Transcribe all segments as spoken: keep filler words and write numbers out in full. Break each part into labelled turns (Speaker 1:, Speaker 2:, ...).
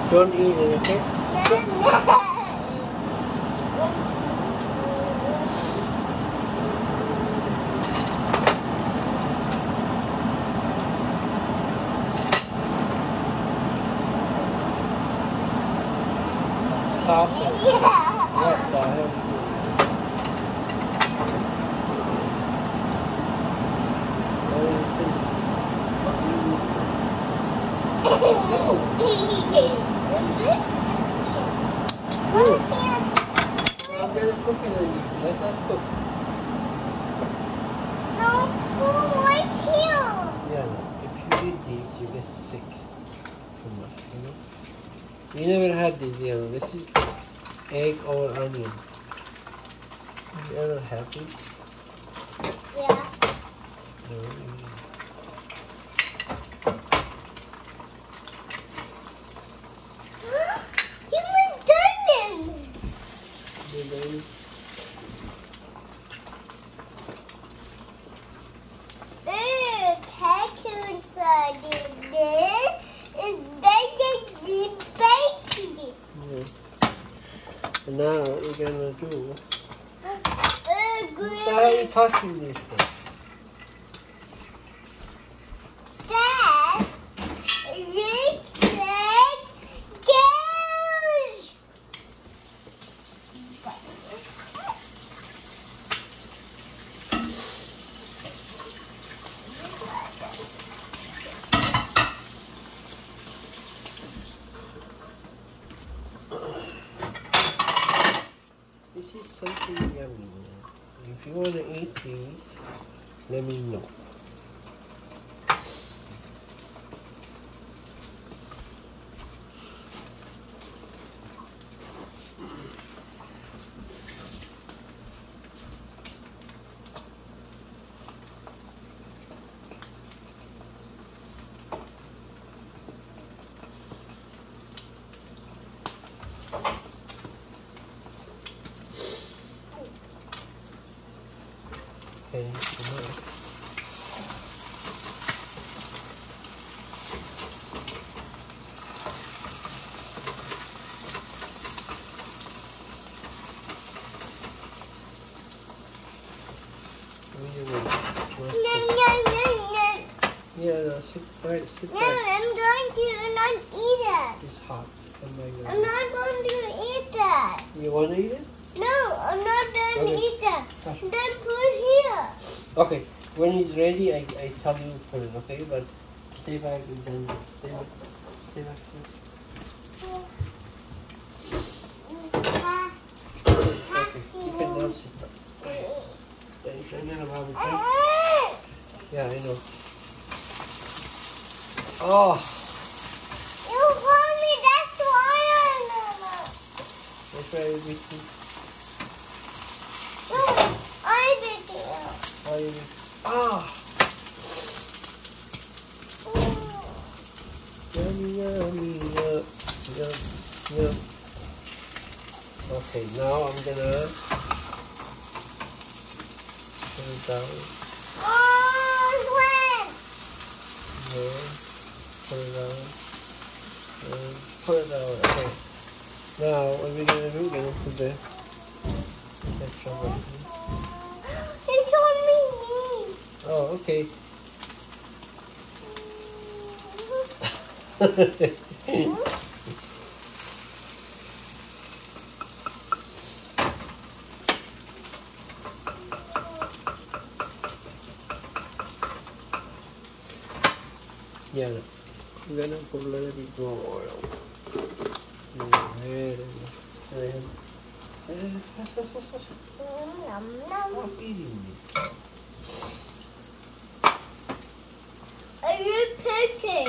Speaker 1: Don't eat it, okay? Stop it. What the hell? I'm better cooking than you. Let that cook.
Speaker 2: No, food right here.
Speaker 1: Yeah, no. If you eat these, you get sick. Too much, you know? You never had these, you know. This is egg or onion. Have you ever had these?
Speaker 2: Yeah.
Speaker 1: No.
Speaker 2: Human diamond.
Speaker 1: Do they?
Speaker 2: Look, Raccoon's did this. It's baking baking.
Speaker 1: Yeah. And now what we're gonna do?
Speaker 2: Uh,
Speaker 1: What the hell are you touching these for?
Speaker 2: Dad, Rick said, "Gosh!"
Speaker 1: This is something yummy. If you want to eat these, let me know. Okay, come on.
Speaker 2: Yum, yum, yum, yum.
Speaker 1: Yeah, no, sit right, sit
Speaker 2: No,
Speaker 1: back.
Speaker 2: I'm going to not eat it.
Speaker 1: It's hot. Oh my
Speaker 2: I'm
Speaker 1: god.
Speaker 2: not going to eat that.
Speaker 1: You want to eat it?
Speaker 2: No, I'm not going to
Speaker 1: Okay.
Speaker 2: eat that.
Speaker 1: Gosh.
Speaker 2: Then put here.
Speaker 1: Okay, when it's ready, I, I tell you put it, okay? But stay back and then stay back. Stay back. Okay, you can now sit back. Yeah, you can have a barbecue. Yeah, I know. Oh,
Speaker 2: You told me that's why I know.
Speaker 1: that's why I beat you.
Speaker 2: No, I did it.
Speaker 1: Why you beat Ah! Yummy, yummy, yum, yum, yum. Okay, now I'm gonna put it down.
Speaker 2: Oh, sweat.
Speaker 1: There. Put it down. And put it down. Okay. Now, what we're gonna do, we're gonna put the ketchup on
Speaker 2: You told me me.
Speaker 1: here. Oh, okay. Yeah, we're gonna put a little bit more oil. There, there, there.
Speaker 2: Nom, nom.
Speaker 1: Stop eating it.
Speaker 2: Are you picking?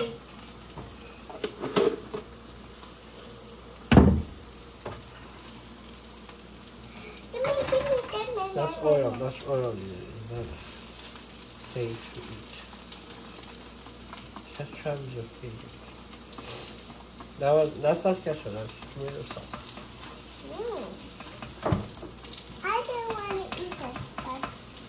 Speaker 1: That's oil, that's oil. It's not safe to eat. Ketchup is your favorite. That was, that's not ketchup, that's tomato sauce.
Speaker 2: Mm. I don't want to eat it. But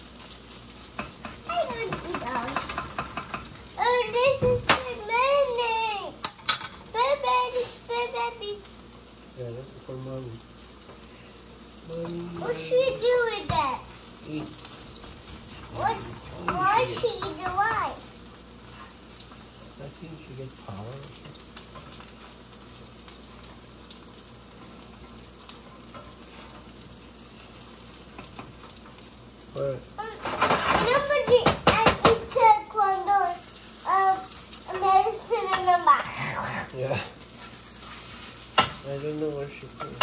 Speaker 2: I don't eat them. Oh, this is for money. Baby, baby,
Speaker 1: think she gets power or something? What?
Speaker 2: Nobody I eat taekwondo um, medicine in the mouth.
Speaker 1: Yeah. I don't know what she put.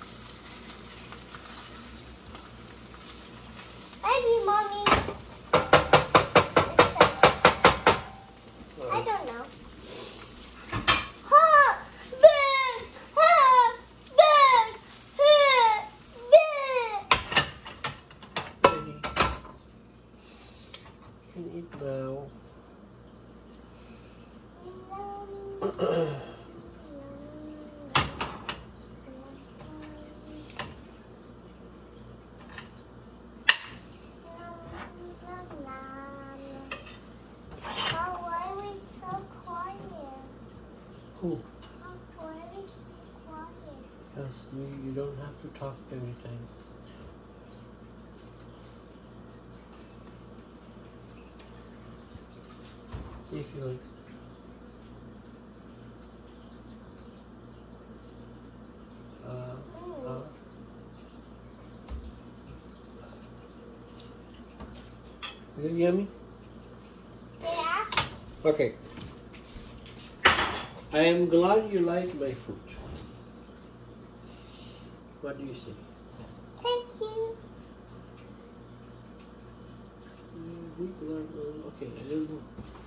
Speaker 2: Maybe mommy. I don't know. Ha! Big! Ha! Big! Ha! Big!
Speaker 1: Ready. You can eat now. Who?
Speaker 2: Why are we so quiet?
Speaker 1: Because you, you don't have to talk every time. See if you like. Uh, uh. Is it yummy?
Speaker 2: Yeah.
Speaker 1: Okay. I am glad you like my food. What do you say?
Speaker 2: Thank you.
Speaker 1: Mm, we glad- Okay, I don't know.